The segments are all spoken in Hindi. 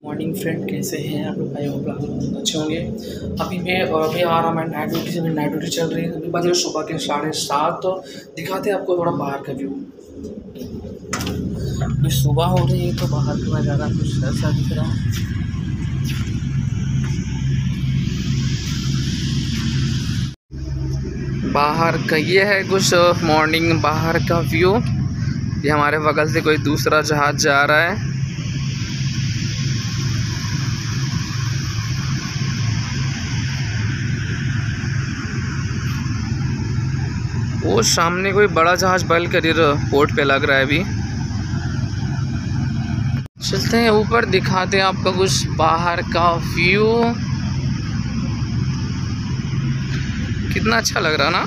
मॉर्निंग फ्रेंड, कैसे हैं आप लोग? भाई होप आप लोग अच्छे होंगे। अभी आ रहा मैं नाइट ड्यूटी से। मेरी नाइट ड्यूटी चल रही है। अभी बजे सुबह के 7:30। तो दिखाते हैं आपको थोड़ा बाहर का व्यू। अभी सुबह हो रही है तो बाहर का नज़ारा कुछ ऐसा दिख रहा है। बाहर का ये है कुछ मॉर्निंग बाहर का व्यू। ये हमारे बगल से कोई दूसरा जहाज जा रहा है। वो सामने कोई बड़ा जहाज बल करियर पोर्ट पे लग रहा है। अभी चलते हैं ऊपर, दिखाते हैं आपको कुछ बाहर का व्यू। कितना अच्छा लग रहा ना।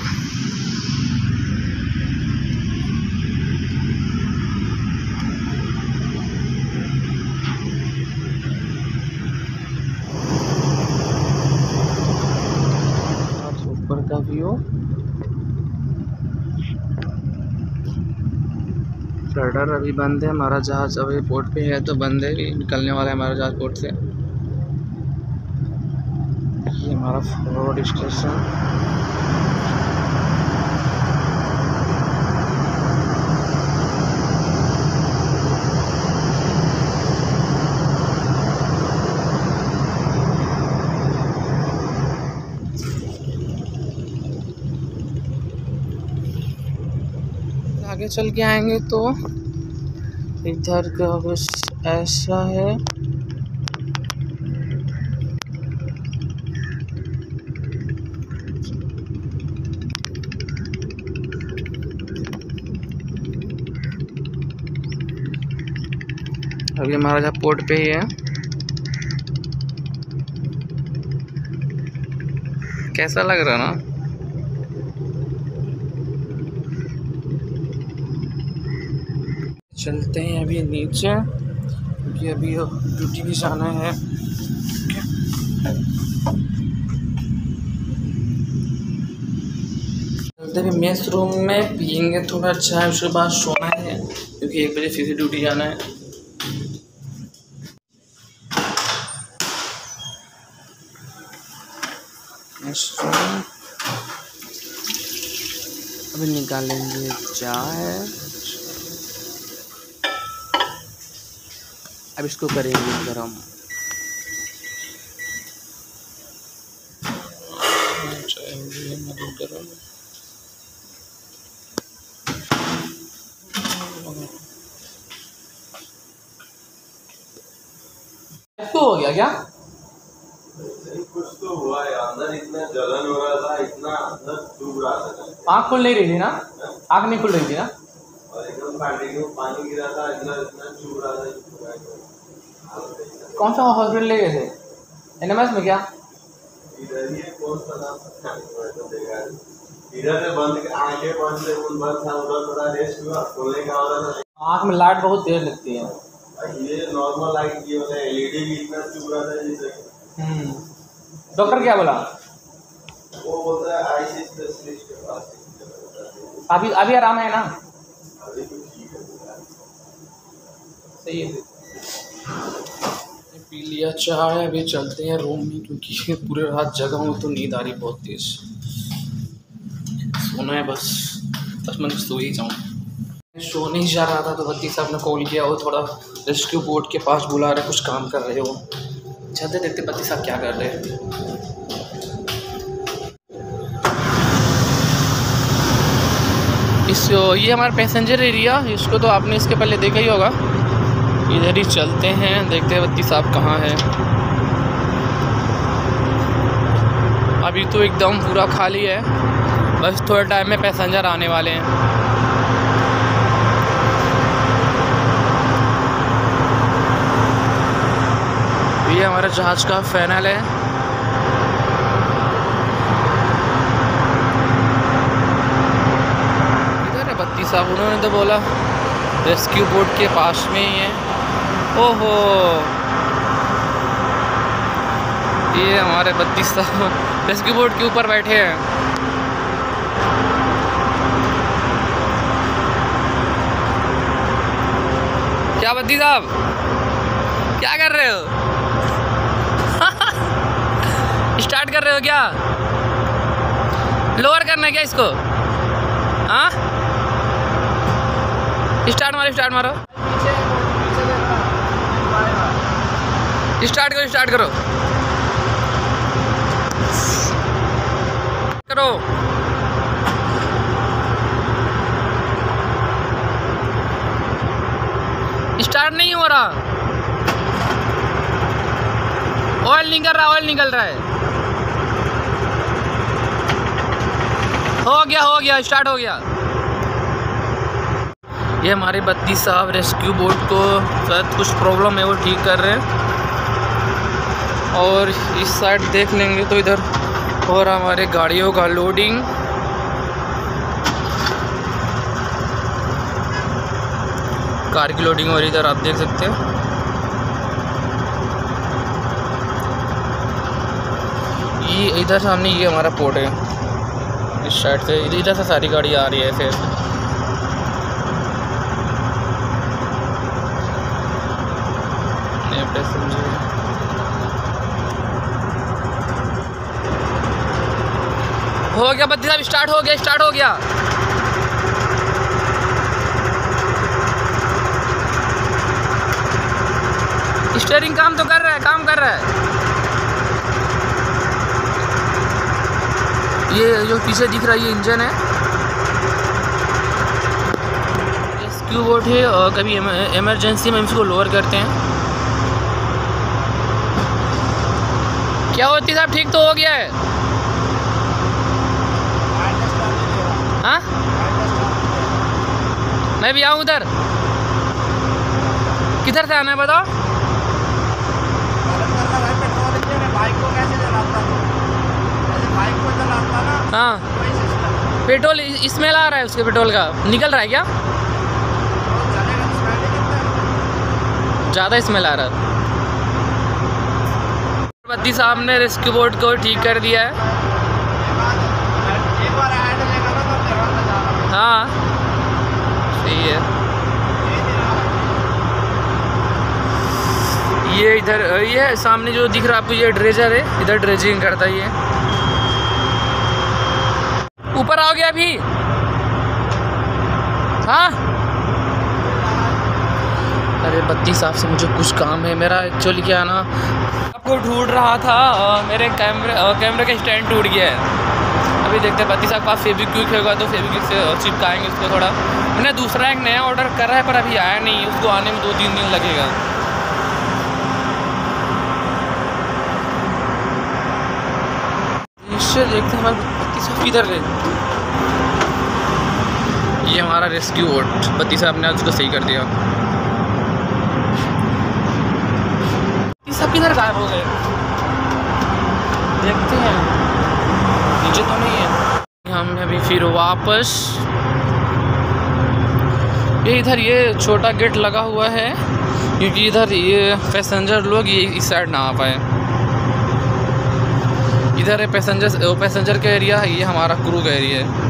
ऊपर का व्यू। रडार अभी बंद है। हमारा जहाज अभी पोर्ट पे है तो बंद है। निकलने वाला है हमारा जहाज पोर्ट से। ये हमारा फॉरवर्ड स्टेशन। आगे चल के आएंगे तो इधर का कुछ ऐसा है। अभी हमारा जहाँ पोर्ट पे ही है। कैसा लग रहा ना। चलते हैं अभी नीचे क्योंकि अभी ड्यूटी भी जाना है। चलते हैं मेस रूम में, पियेंगे थोड़ा चाय, उसके बाद सोना है क्योंकि 1 बजे फिर से ड्यूटी जाना है। अभी निकालेंगे चाय। अब इसको करेंगे गरम। गरम तो हो गया क्या? कुछ तो हुआ है अंदर, इतना जलन हो रहा था, इतना अंदर डूब रहा था। आँख खुल नहीं रही थी ना? आँख नहीं खुल रही थी ना? और एकदम पानी गिरा था, अंदर इतना चुभ रहा था। कौन सा हॉस्पिटल ले गए थे? एनएमएस में क्या? इधर ही कौन सा नाम इधर से बंद, आंखें बंद थे, उन बंद था, उधर थोड़ा रेस्ट हुआ, खोलने का हो रहा था। आँख में लाइट बहुत तेज लगती है। ये नॉर्मल लाइट की होता है, एलईडी भी इतना चुभ रहा था जैसे। डॉक्टर क्या बोला? वो बोलता है आईसी स्पेशलिस्ट के पास। अभी आराम है ना? अभी तो ठीक है। सही है। पी लिया चाय, अभी चलते हैं रूम में क्योंकि पूरे रात जगा हूँ तो नींद आ रही बहुत तेज। सोना है बस मैं सो ही जाऊँ। सो नहीं जा रहा था तो बत्ती साहब ने कॉल किया। वो थोड़ा रेस्क्यू बोट के पास बुला रहे, कुछ काम कर रहे हो। चलते देखते बत्ती साहब क्या कर रहे हैं। ये हमारा पैसेंजर एरिया, इसको तो आपने इसके पहले देखा ही होगा। इधर ही चलते हैं, देखते हैं बत्ती साहब कहाँ है। अभी तो एकदम पूरा खाली है, बस थोड़े टाइम में पैसेंजर आने वाले हैं। ये हमारे जहाज का फाइनल है। इधर है बत्ती साहब, उन्होंने तो बोला रेस्क्यू बोट के पास में ही है। ओहो, ये हमारे बत्ती साहब रेस्क्यू बोट के ऊपर बैठे हैं। क्या बत्ती साहब क्या कर रहे हो? स्टार्ट कर रहे हो क्या? लोअर करना है क्या इसको? हाँ, स्टार्ट मारो, स्टार्ट मारो, स्टार्ट करो, स्टार्ट करो, करो। स्टार्ट नहीं हो रहा, ऑयल निकल रहा, ऑयल निकल रहा है। हो गया, स्टार्ट हो गया। ये हमारे बत्ती साहब रेस्क्यू बोट को शायद कुछ प्रॉब्लम है, वो ठीक कर रहे हैं। और इस साइड देख लेंगे तो इधर और हमारे गाड़ियों का लोडिंग। कार की लोडिंग और इधर आप देख सकते हो। ये इधर सामने ये हमारा पोर्ट है, इस साइड से इधर से सारी गाड़ी आ रही है ऐसे ऐसे। हो गया बत्ती साहब, स्टार्ट हो गया, स्टार्ट हो गया। स्टीयरिंग काम तो कर रहा है, काम कर रहा है। ये जो पीछे दिख रहा है ये इंजन है। रेस्क्यू बोट है और कभी इमरजेंसी में हम इसको लोअर करते हैं। क्या होती साहब, ठीक तो हो गया है? हाँ, मैं भी आऊँ उधर? किधर से आना है बताओ? बाइक को कैसे चलाता है? बाइक को चलाता ना। हाँ, पेट्रोल स्मेल आ रहा है उसके, पेट्रोल का निकल रहा है क्या? ज़्यादा स्मेल आ रहा है। बत्ती साहब ने रेस्क्यू बोट को ठीक कर दिया है। हाँ सही है। ये इधर ये सामने जो दिख रहा है आपको ये ड्रेजर है, इधर ड्रेजिंग करता है ये। ऊपर आओगे अभी? हाँ, अरे बत्ती साहब से मुझे कुछ काम है। मेरा एक्चुअली क्या ना, आपको ढूंढ रहा था, मेरे कैमरे का स्टैंड टूट गया है। अभी देखते हैं बत्ती साहब का फेविक्विक होगा तो फेविक्विक से चिपकाएंगे उसको थोड़ा। मैंने दूसरा एक नया ऑर्डर करा है पर अभी आया नहीं, उसको आने में 2-3 दिन लगेगा। इससे देखते हैं हमारे बत्ती साहब किधर गए। ये हमारा रेस्क्यू बोट बत्ती साहब ने उसको सही कर दिया। बत्ती साहब किधर गायब हो गए, देखते हैं। नीचे तो नहीं है। हम अभी फिर वापस ये इधर ये छोटा गेट लगा हुआ है क्योंकि इधर ये पैसेंजर लोग ये इस साइड ना आ पाए। इधर है पैसेंजर का एरिया है, ये हमारा क्रू का एरिया है।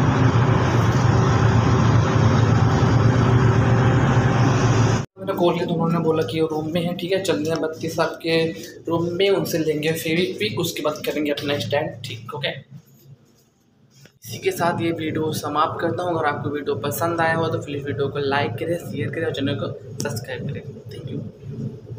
मैंने कॉल किया तो उन्होंने बोला कि वो रूम में है। ठीक है, चलते हैं बत्ती साहब के रूम में, उनसे लेंगे फेविक्विक, उसके बाद करेंगे अपना स्टैंड ठीक। ओके, इसी के साथ ये वीडियो समाप्त करता हूँ। अगर आपको वीडियो पसंद आया हो तो प्लीज़ वीडियो को लाइक करें, शेयर करें और चैनल को सब्सक्राइब करें। Thank you.